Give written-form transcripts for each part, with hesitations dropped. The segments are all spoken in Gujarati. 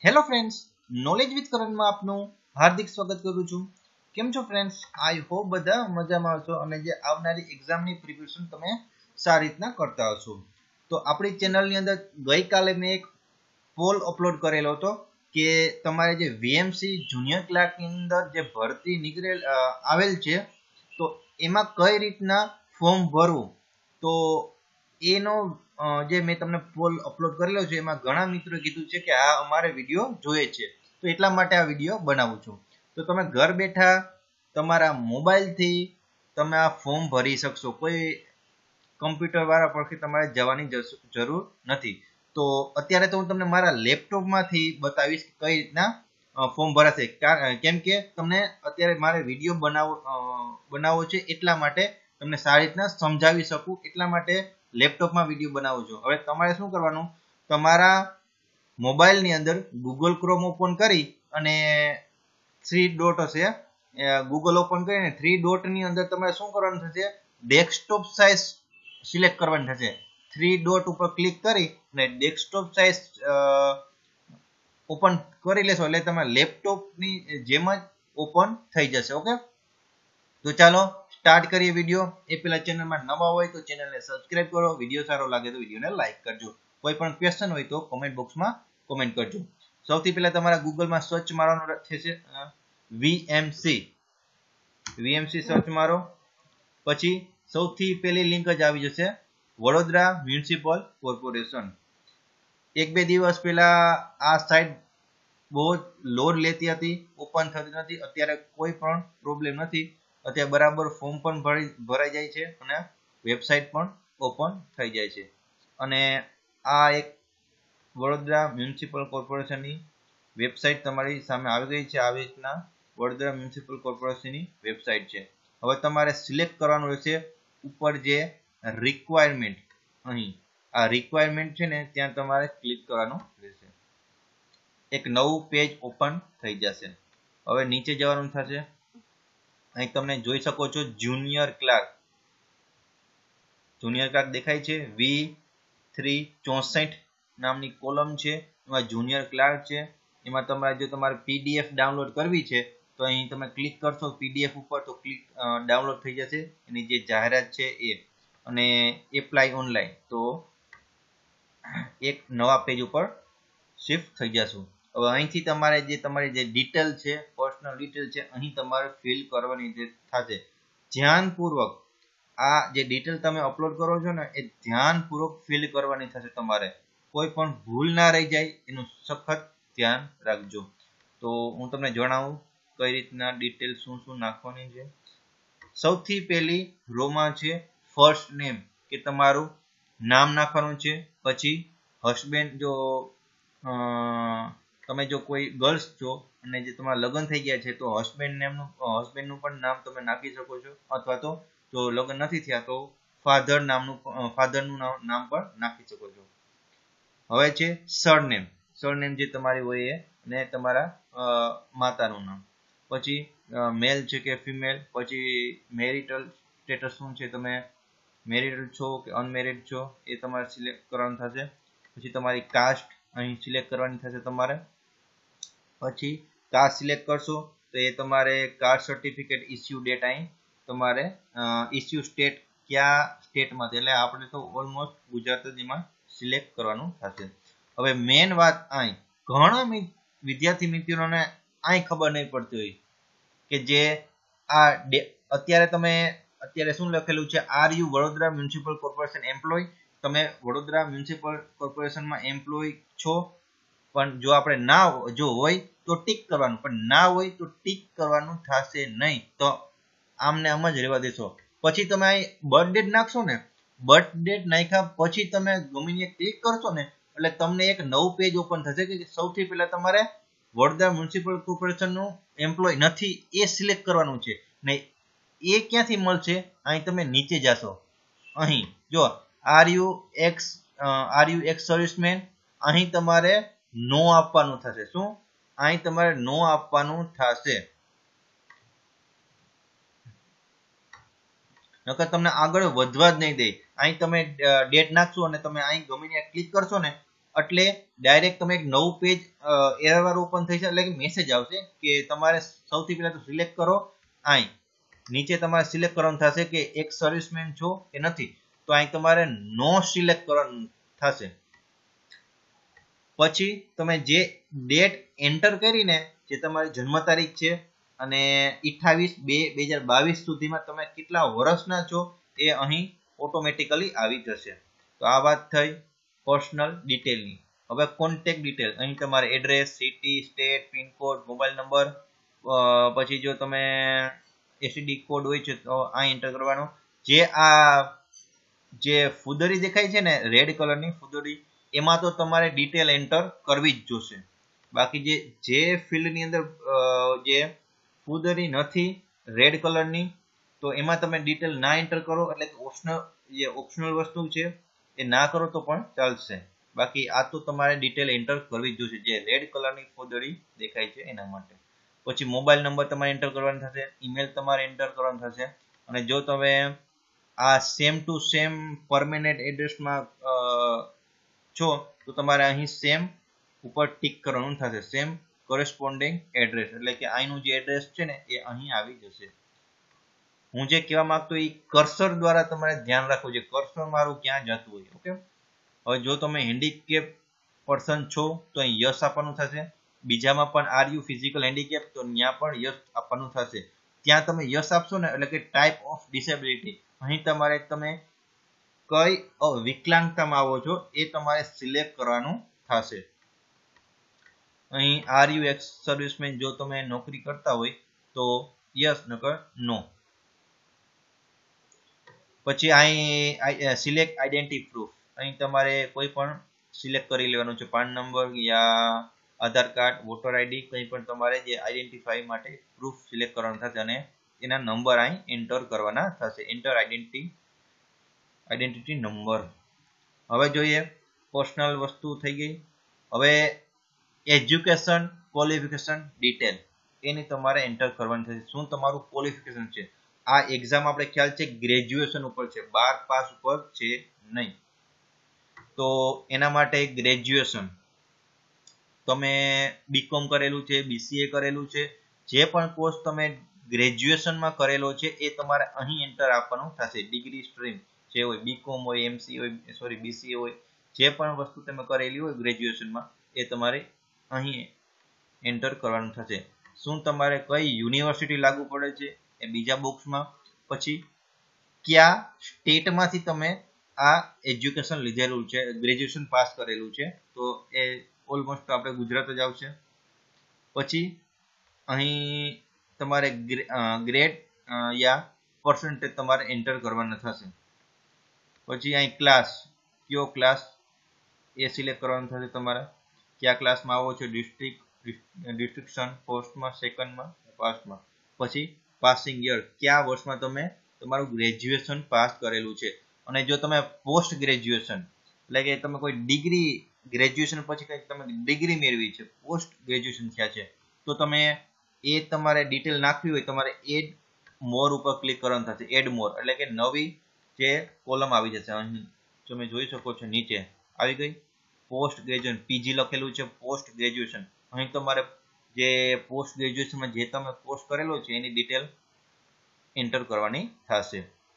હેલો ફ્રેન્ડ્સ, નોલેજ વિથ કરણમાં આપનું હાર્દિક સ્વાગત કરું છું. કેમ છો ફ્રેન્ડ્સ? આઈ હોપ બધા મજામાં હશો અને જે આવનારી એક્ઝામની પ્રિપેરેશન તમે સારી રીતના કરતા હશો. તો આપણી ચેનલની અંદર ગઈકાલે મેં એક પોલ અપલોડ કરેલો હતો કે તમારે જે વીએમસી જુનિયર ક્લાર્કની અંદર જે ભરતી નીકળેલ આવેલ છે, તો એમાં કઈ રીતના ફોર્મ ભરવું, તો એનો જે મેં તમને પોલ અપલોડ કરેલો છે એમાં ઘણા મિત્રોએ કીધું છે કે આ અમારે વિડીયો જોઈએ છે, તો એટલા માટે આ વિડીયો બનાવું છું. તો તમે ઘર બેઠા તમારા મોબાઈલથી તમે આ ફોર્મ ભરી શકશો. કોઈ કમ્પ્યુટર વાળા પરથી તમારે જવાની જરૂર નથી. તો અત્યારે તો હું તમને મારા લેપટોપમાંથી બતાવીશ કઈ રીતના ફોર્મ ભરાશે, કેમ કે તમને અત્યારે મારે વિડીયો બનાવવો છે, એટલા માટે તમને સારી રીતના સમજાવી શકું એટલા માટે લેપટોપમાં વિડીયો બનાવું છું. હવે તમારે શું કરવાનું, તમારા મોબાઈલની અંદર ગૂગલ ક્રોમ ઓપન કરી અને 3 ડોટ હશે, ગૂગલ ઓપન કરીને 3 ડોટની અંદર તમારે શું કરવાનું થશે, ડેસ્કટોપ સાઇઝ સિલેક્ટ કરવાની થશે. 3 ડોટ ઉપર ક્લિક કરી અને ડેસ્કટોપ સાઇઝ ઓપન કરી લેશો એટલે તમારા લેપટોપની જેમ જ ઓપન થઈ જશે. ઓકે, તો ચાલો સ્ટાર્ટ કરીએ વિડીયો. એ પહેલા ચેનલમાં નવા હોય તો ચેનલને સબસ્ક્રાઇબ કરો. વિડીયો સારો લાગે તો વિડીયોને લાઈક કરજો. કોઈ પણ ક્વેશ્ચન હોય તો કોમેન્ટ બોક્સમાં કોમેન્ટ કરજો. સૌથી પહેલા તમારા ગૂગલમાં સર્ચ મારવાનું છે વીએમસી સર્ચ મારો, પછી સૌથી પહેલી લિંક જ આવી જશે વડોદરા મ્યુનિસિપલ કોર્પોરેશન. 1-2 દિવસ પહેલા આ સાઇટ બહુ લોડ લેતી હતી, ઓપન થતી નથી. અત્યારે કોઈ પણ પ્રોબ્લેમ નથી. અત્યારે બરાબર ફોર્મ પણ ભરાઈ જાય છે અને વેબસાઇટ પણ ઓપન થઈ જાય છે. અને આ એક વડોદરા મ્યુનિસિપલ કોર્પોરેશનની વેબસાઇટ તમારી સામે આવી ગઈ છે. આવી રીતના વડોદરા મ્યુનિસિપલ કોર્પોરેશનની વેબસાઇટ છે. હવે તમારે સિલેક્ટ કરવાનું રહેશે ઉપર જે રિક્વાયરમેન્ટ, અહીં આ રિક્વાયરમેન્ટ છે ને ત્યાં તમારે ક્લિક કરવાનું રહેશે. એક નવું પેજ ઓપન થઈ જશે. હવે નીચે જવાનું થશે. અહીં તમે જોઈ શકો છો જુનિયર ક્લાર્ક દેખાય છે. V364 નામની કોલમ છે, એમાં જુનિયર ક્લાર્ક છે. એમાં તમારે પીડીએફ ડાઉનલોડ કરવી છે તો અહીં તમે ક્લિક કરશો પીડીએફ ઉપર તો ડાઉનલોડ થઈ જશે એની જે જાહેરાત છે એ. અને એપ્લાય ઓનલાઈન, તો એક નવા પેજ ઉપર શિફ્ટ થઈ જશું. હવે અહીંથી તમારી જે ડિટેલ છે, પર્સનલ ડિટેલ છે, અહીં તમારે ફિલ કરવાની થશે. ધ્યાનપૂર્વક આ જે ડિટેલ તમે અપલોડ કરો છો ને એ ધ્યાનપૂર્વક ફિલ કરવાની થશે. તમારે કોઈ પણ ભૂલ ના રહી જાય એનું સખત ધ્યાન રાખજો. તો હું તમને જણાવું કઈ રીતના ડિટેલ શું નાખવાની છે. સૌથી પહેલી રોમાં છે ફર્સ્ટ નેમ, કે તમારું નામ નાખવાનું છે. પછી હસબેન્ડ, જો તમે જો કોઈ ગર્લ્સ છો અને જે તમારા લગ્ન થઈ ગયા છે તો હસબેન્ડનું પણ નામ તમે નાખી શકો છો, અથવા તો જો લગ્ન નથી થયા તો ફાધરનું નામ પણ નાખી શકો છો. હવે છે સરનેમ જે તમારી હોય એ, અને તમારા માતાનું નામ. પછી મેલ છે કે ફિમેલ. પછી મેરિટલ સ્ટેટસ શું છે, તમે મેરિડ છો કે અનમેરિડ છો એ તમારે સિલેક્ટ કરવાનું થશે. પછી તમારી કાસ્ટ અહીં સિલેક્ટ કરવાની થશે તમારે. પછી કાસ્ટ સિલેક્ટ કરશો તો એ તમારે કાસ્ટ સર્ટિફિકેટ ઇસ્યુ ડેટ અહીં તમારે ઇસ્યુ સ્ટેટ કયા સ્ટેટમાં, એટલે આપણે તો ઓલમોસ્ટ ગુજરાત જ એમાં સિલેક્ટ કરવાનું થશે. હવે મેન વાત અહીં ઘણા વિદ્યાર્થી મિત્રોને અહીં ખબર નહીં પડતી હોય કે જે આ અત્યારે શું લખેલું છે, are you Vadodara municipal corporation employee. તમે વડોદરા મ્યુનિસિપલ કોર્પોરેશનમાં એમ્પ્લોય છો, પણ જો આપણે જો હોય તો ટીક કરવાનું, પણ ના હોય તો ટીક કરવાનું થશે નહીં. તો આમને આમ જ રહેવા દેશો. પછી તમે અહીં બર્થ ડેટ નાખશો ને, બર્થ ડેટ નાખ્યા પછી તમે ગમે ક્લિક કરશો ને એટલે તમને એક નવું પેજ ઓપન થશે કે સૌથી પહેલા તમારે વડોદરા મ્યુનિસિપલ કોર્પોરેશનનું એમ્પ્લોય નથી એ સિલેક્ટ કરવાનું છે. ને એ ક્યાંથી મળશે, અહીં તમે નીચે જશો, અહીં જો આર યુ એક્સ સર્વિસમેન, અહીં તમારે નો આપવાનું થશે. શું અહીં તમારે નો આપવાનું થશે, નકર તમને આગળ વધવા જ નહીં દે. અહીં તમે ડેટ નાખશો અને તમે અહીં ગમે ત્યાં ક્લિક કરશો ને એટલે ડાયરેક્ટ તમે એક નવું પેજ એરર વાળું ઓપન થઈ જશે, એટલે કે મેસેજ આવશે કે તમારે સૌથી પહેલા તો સિલેક્ટ કરો અહીં નીચે તમારે સિલેક્ટ કરવાનું થશે કે એક સર્વિસમેન છો કે નથી, તો અહીં તમારે નો સિલેક્ટ કરવાનું થશે. પછી તમે જે ડેટ એન્ટર કરીને જે તમારી જન્મ તારીખ છે અને 28/2/2022 સુધીમાં તમે કેટલા વર્ષના છો એ અહીં ઓટોમેટિકલી આવી જશે. તો આ વાત થઈ પર્સનલ ડિટેલની. હવે કોન્ટેક્ટ ડિટેલ, અહીં તમારે address, city, state, pin code, mobile number, પછી જો તમે એસટીડી કોડ હોય છે તો આ એન્ટર કરવાનો. જે ફુદરી દેખાય છે ને રેડ કલરની ફુદરી, એમાં તો તમારે ડિટેલ એન્ટર કરવી જ જોશે. બાકી જે ફિલ્ડની અંદર જે ફુદરી નથી રેડ કલરની, તો એમાં તમે ડિટેલ ના એન્ટર કરો એટલે ઓપ્શનલ વસ્તુ છે એ ના કરો તો પણ ચાલશે. બાકી આ તો તમારે ડિટેલ એન્ટર કરવી જ જોશે, જે રેડ કલરની ફુદરી દેખાય છે એના માટે. પછી મોબાઈલ નંબર તમારે એન્ટર કરવાનો થશે, ઈમેલ તમારે એન્ટર કરવાનો થશે. અને જો તમે આ સેમ ટુ સેમ પરમેનન્ટ એડ્રેસમાં છો તો તમારે અહીં સેમ ઉપર ટિક કરવાનું થશે, સેમ કોરેસ્પોન્ડિંગ એડ્રેસ, એટલે કે અહીંનું જે એડ્રેસ છે ને એ અહીં આવી જશે. હું જે કહેવા માંગતો એ કર્સર દ્વારા તમારે ધ્યાન રાખવું છે, કર્સર મારું ક્યાં જતું હોય. ઓકે, હવે જો તમે હેન્ડીકેપ પર્સન છો તો અહીં યસ આપવાનું થશે. બીજામાં પણ આર યુ ફિઝિકલ હેન્ડીકેપ, તો ત્યાં પણ યસ આપવાનું થશે. ત્યાં તમે યસ આપશો ને એટલે કે ટાઈપ ઓફ ડિસેબિલિટી, અહીં તમારે તમે કઈ વિકલાંગતામાં આવો છો એ તમારે સિલેક્ટ કરવાનું થશે. અહીં આર યુ એક્સ સર્વિસમેન જો તમે નોકરી કરતા હોય તો યસ નકર નો. પછી અહીં સિલેક્ટ આઈડેન્ટિટી પ્રૂફ, અહીં તમારે કોઈ પણ સિલેક્ટ કરી લેવાનું છે, પાન નંબર યા આધાર કાર્ડ, વોટર આઈડી, કંઈ પણ તમારે જે આઈડેન્ટિફાઈ માટે પ્રૂફ સિલેક્ટ કરવાનું થશે અને એના નંબર અહીં એન્ટર કરવાના થશે, એન્ટર આઈડેન્ટિટી નંબર. હવે જોઈએ પર્સનલ વસ્તુ થઈ ગઈ. હવે એજ્યુકેશન ક્વોલિફિકેશન ડિટેલ એની તમારે એન્ટર કરવાની થશે. શું તમારું ક્વોલિફિકેશન છે? આ એક્ઝામ આપણે ખ્યાલ છે ગ્રેજ્યુએશન ઉપર છે, 12 પાસ ઉપર છે નહીં. તો એના માટે ગ્રેજ્યુએશન તમે બીકોમ કરેલું છે, બીસીએ કરેલું છે, જે પણ કોર્સ તમે ગ્રેજ્યુએશનમાં કરેલો છે એ તમારે અહીં એન્ટર આપવાનું થશે. ડિગ્રી સ્ટ્રીમ જે હોય, બીકોમ હોય, એમસી હોય, સોરી બીસીએ હોય, જે પણ વસ્તુ તમે કરેલી હોય ગ્રેજ્યુએશનમાં એ તમારે અહીં એન્ટર કરવાનું થશે. શું તમારે કઈ યુનિવર્સિટી લાગુ પડે છે એ બીજા બોક્સમાં. પછી કયા સ્ટેટમાંથી તમે આ એજ્યુકેશન લીધેલું છે, ગ્રેજ્યુએશન પાસ કરેલું છે, તો એ ઓલમોસ્ટ આપણે ગુજરાત જ આવશે. પછી અહીં તમારે ગ્રેડ યા પર્સન્ટેજ તમારે એન્ટર કરવાના થશે. પછી અહીં ક્લાસ, કયો ક્લાસ એ સિલેક્ટ કરવાનું થશે તમારે, કયા ક્લાસમાં આવો છો, ડિસ્ટ્રિક્શન, ફર્સ્ટમાં, સેકન્ડમાં, ફાસ્ટમાં. પછી પાસિંગ યર, કયા વર્ષમાં તમે તમારું ગ્રેજ્યુએશન પાસ કરેલું છે. અને જો તમે પોસ્ટ ગ્રેજ્યુએશન એટલે કે તમે કોઈ ડિગ્રી ગ્રેજ્યુએશન પછી કંઈક તમે ડિગ્રી મેળવી છે, પોસ્ટ ગ્રેજ્યુએશન થયા છે, તો તમે એ તમારે ડિટેલ નાખવી હોય તમારે એડ મોર ઉપર ક્લિક કરવાનું થશે. એડ મોર એટલે કે નવી જે કોલમ આવી જશે. અહીં તમે જોઈ શકો છો નીચે આવી ગઈ પોસ્ટ ગ્રેજ્યુએશન, પીજી લખેલું છે પોસ્ટ ગ્રેજ્યુએશન. અહીં તમારે જે પોસ્ટ ગ્રેજ્યુએશનમાં જે તમે કોર્સ કરેલો છે એની ડિટેલ એન્ટર કરવાની થશે.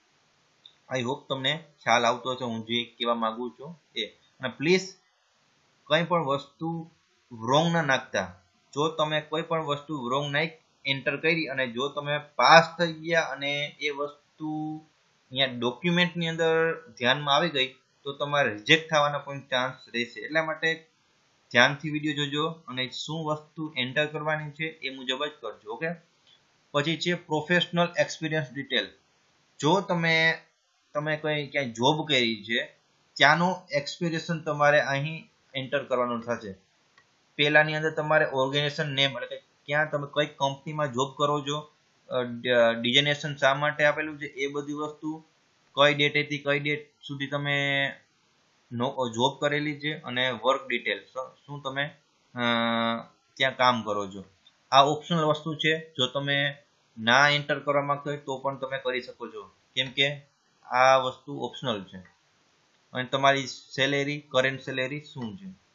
આઈ હોપ તમને ખ્યાલ આવતો હશે હું જે કહેવા માંગુ છું એ. અને પ્લીઝ કંઈ પણ વસ્તુ રોંગ ના નાખતા. જો તમે કોઈ પણ વસ્તુ રોંગ નાખ એન્ટર કરી અને જો તમે પાસ થઈ ગયા અને એ વસ્તુ અહીંયા ડોક્યુમેન્ટની અંદર ધ્યાનમાં આવી ગઈ તો તમારે રિજેક્ટ થવાના પણ ચાન્સ રહેશે. એટલા માટે ધ્યાનથી વિડીયો જોજો અને શું વસ્તુ એન્ટર કરવાની છે એ મુજબ જ કરજો. ઓકે, પછી છે પ્રોફેશનલ એક્સપિરિયન્સ ડિટેલ. જો તમે કોઈ ક્યાંય જોબ કરી છે ત્યાંનું એક્સપિરિયન્સ તમારે અહીં એન્ટર કરવાનું થશે. પહેલાની અંદર તમારે ઓર્ગેનાઇઝેશન નેમ એટલે કે ક્યાં તમે કઈ કંપનીમાં જોબ કરો છો, ડિઝાઇનેશન શા માટે આપેલું છે એ બધી વસ્તુ, કઈ ડેટેથી કઈ ડેટ સુધી તમે જોબ કરેલી છે, અને વર્ક ડિટેલ શું તમે ત્યાં કામ કરો છો. આ ઓપ્શનલ વસ્તુ છે, જો તમે ના એન્ટર કરવા માંગતા હોય તો પણ તમે કરી શકો છો, કેમ કે આ વસ્તુ ઓપ્શનલ છે. અને તમારી સેલેરી, કરંટ સેલેરી શું છે.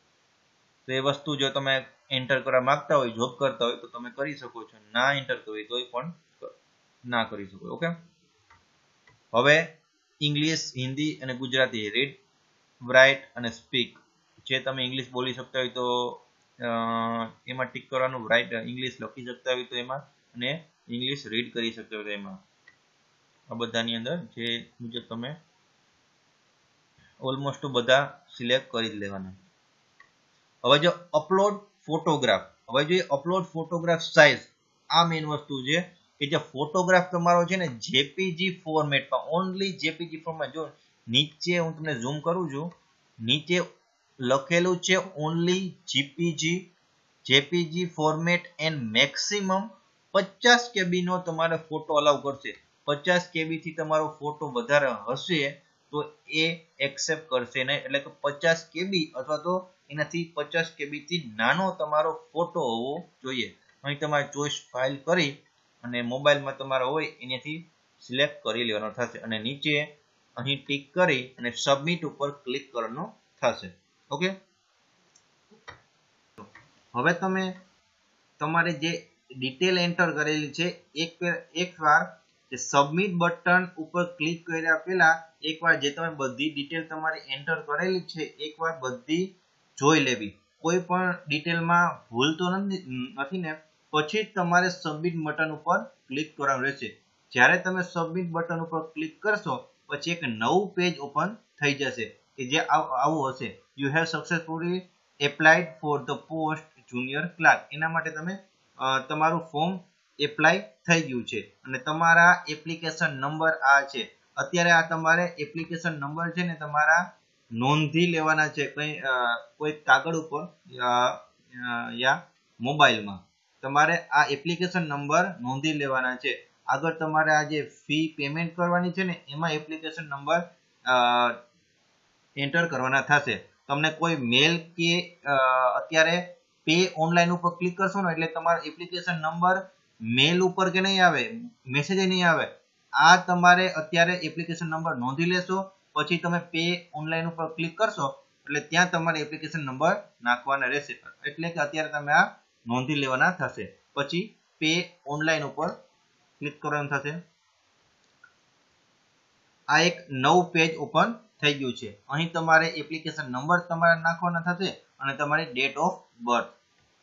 તો એ વસ્તુ જો તમે એન્ટર કરવા માંગતા હોય, જોબ કરતા હોય તો તમે કરી શકો છો, ના એન્ટર કરવી તોય પણ ના કરી શકો. ઓકે, હવે ઇંગ્લિશ, હિન્દી અને ગુજરાતી રીડ, રાઇટ અને સ્પીક. જે તમે ઇંગ્લિશ બોલી શકતા હોય તો એમાં ટીક કરવાનું, રાઇટ ઇંગ્લિશ લખી શકતા હોય તો એમાં, અને ઇંગ્લિશ રીડ કરી શકતા હોય તો એમાં. આ બધાની અંદર જે મુજબ તમે ઓલમોસ્ટ બધા સિલેક્ટ કરી જ લેવાના. હવે જો અપલોડ ફોટોગ્રાફ, હવે જો અપલોડ ફોટોગ્રાફ સાઇઝ, આ મેઇન વસ્તુ છે કે જે ફોટોગ્રાફ તમારો છે ને જેપીજી ફોર્મેટમાં, ઓનલી જેપીજી ફોર્મેટ. જો નીચે હું તમને ઝૂમ કરું છું, નીચે લખેલું છે only JPG format and maximum 50 KB નો તમારે ફોટો અલાઉ કરશે. 50 KB થી તમારો ફોટો વધારે હશે તો એ એક્સેપ્ટ કરશે નહીં. એટલે કે 50 KB અથવા તો એનાથી 50 KB થી નાનો તમારો ફોટો હોવો જોઈએ. અહીં તમારે ચોઈસ ફાઇલ કરી અને મોબાઈલમાં તમારો હોય એનાથી સિલેક્ટ કરી લેવાનો થશે, અને નીચે અહીં ટિક કરી અને સબમિટ ઉપર ક્લિક કરવાનું થશે. ઓકે, હવે તમે તમારે જે ડિટેલ એન્ટર કરેલી છે એકવાર સબમિટ બટન ઉપર ક્લિક કર્યા પહેલા એકવાર જે તમે બધી ડિટેલ તમારી એન્ટર કરેલી છે એકવાર બધી જોઈ લેવી. કોઈ પણ ડિટેલમાં ભૂલ તો નથી ને, પછી તમારે સબમિટ બટન ઉપર ક્લિક કરવાનું રહેશે. જ્યારે તમે સબમિટ બટન ઉપર ક્લિક કરશો પછી એક નવું પેજ ઓપન થઈ જશે કે જે આવું હશે, you have successfully applied for the post junior clerk. એના માટે તમે તમારું ફોર્મ એપ્લાય થઈ ગયું છે અને તમારા એપ્લિકેશન નંબર આ છે. અત્યારે આ તમારે એપ્લિકેશન નંબર છે ને તમારા નોંધી લેવાના છે કોઈ કાગળ ઉપર યા મોબાઈલમાં. તમારે આ એપ્લિકેશન નંબર નોંધી લેવાના છે. આગળ તમારે આ જે ફી પેમેન્ટ કરવાની છે ને એમાં એપ્લિકેશન નંબર એન્ટર કરવાના થશે. તમને કોઈ મેલ કે અત્યારે પે ઓનલાઈન ઉપર ક્લિક કરશો ને એટલે તમારો એપ્લિકેશન નંબર મેલ ઉપર કે નહીં આવે, મેસેજ નહીં આવે. આ તમારે અત્યારે એપ્લિકેશન નંબર નોંધી લેશો, પછી તમે પે ઓનલાઈન ઉપર ક્લિક કરશો એટલે ત્યાં તમારે એપ્લિકેશન નંબર નાખવાના રહેશે. એટલે કે અત્યારે તમે આ નોંધી લેવાના થશે, પછી પે ઓનલાઈન ઉપર ક્લિક કરવાનું થશે. આ એક નવું પેજ ઓપન થઈ ગયું છે. અહીં તમારે એપ્લિકેશન નંબર તમારે નાખવાના થશે અને તમારી ડેટ ઓફ બર્થ.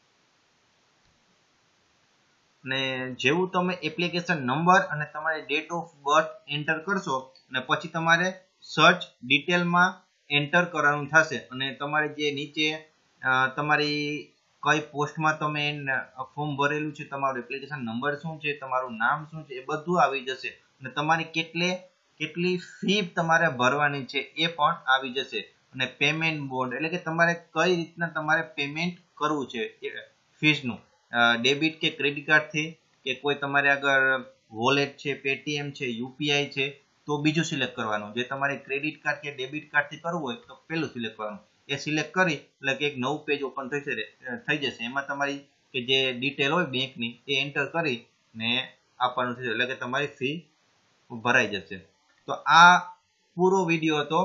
અને જેવું તમે એપ્લિકેશન નંબર અને તમારી ડેટ ઓફ બર્થ એન્ટર કરશો અને પછી તમારે સર્ચ ડિટેલમાં એન્ટર કરવાનું થશે અને તમારે જે નીચે તમારી કઈ પોસ્ટમાં તમે ફોર્મ ભરેલું છે, તમારું એપ્લિકેશન નંબર શું છે, તમારું નામ શું છે, એ બધું આવી જશે અને તમારી કેટલી ફી તમારે ભરવાની છે એ પણ આવી જશે. અને પેમેન્ટ બોર્ડ એટલે કે તમારે કઈ રીતના તમારે પેમેન્ટ કરવું છે ફીસનું, ડેબિટ કે ક્રેડિટ કાર્ડથી કે કોઈ તમારે આગળ વોલેટ છે, પેટીએમ છે, યુપીઆઈ છે તો બીજું સિલેક્ટ કરવાનું. જે તમારે ક્રેડિટ કાર્ડ કે ડેબિટ કાર્ડથી કરવું હોય તો પેલું સિલેક્ટ કરવાનું. એ સિલેક્ટ કરી એટલે કે એક નવું પેજ ઓપન થઈ જશે. એમાં તમારી કે જે ડિટેલ હોય બેંકની એ એન્ટર કરી ને આપવાનું થશે એટલે કે તમારી ફી ભરાઈ જશે. તો આ પૂરો વિડીયો હતો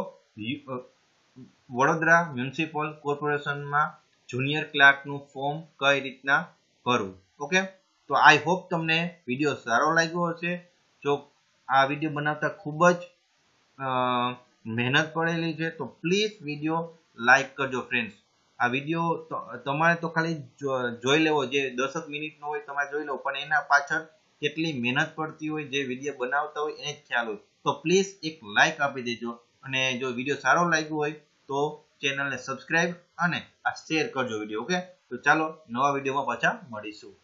વડોદરા મ્યુનિસિપલ કોર્પોરેશનમાં જુનિયર ક્લાર્કનું ફોર્મ કઈ રીતના ભરવું. ઓકે, તો આઈ હોપ તમને વિડીયો સારો લાગ્યો હશે. જો આ વિડીયો બનાવતા ખૂબ જ મહેનત પડેલી છે તો પ્લીઝ વિડીયો લાઈક કરજો ફ્રેન્ડ્સ. આ વિડીયો તમારે તો ખાલી જોઈ લેવો, જે 10 મિનિટનો હોય તમારે જોઈ લેવો, પણ એના પાછળ કેટલી મહેનત પડતી હોય, જે વિડીયો બનાવતા હોય એને જ ખ્યાલ હોય. તો પ્લીઝ એક લાઈક આપી દેજો અને જો વિડીયો સારો લાગ્યો હોય તો ચેનલને સબસ્ક્રાઇબ અને આ શેર કરજો વિડીયો. ઓકે, તો ચાલો નવા વિડીયોમાં પાછા મળીશું.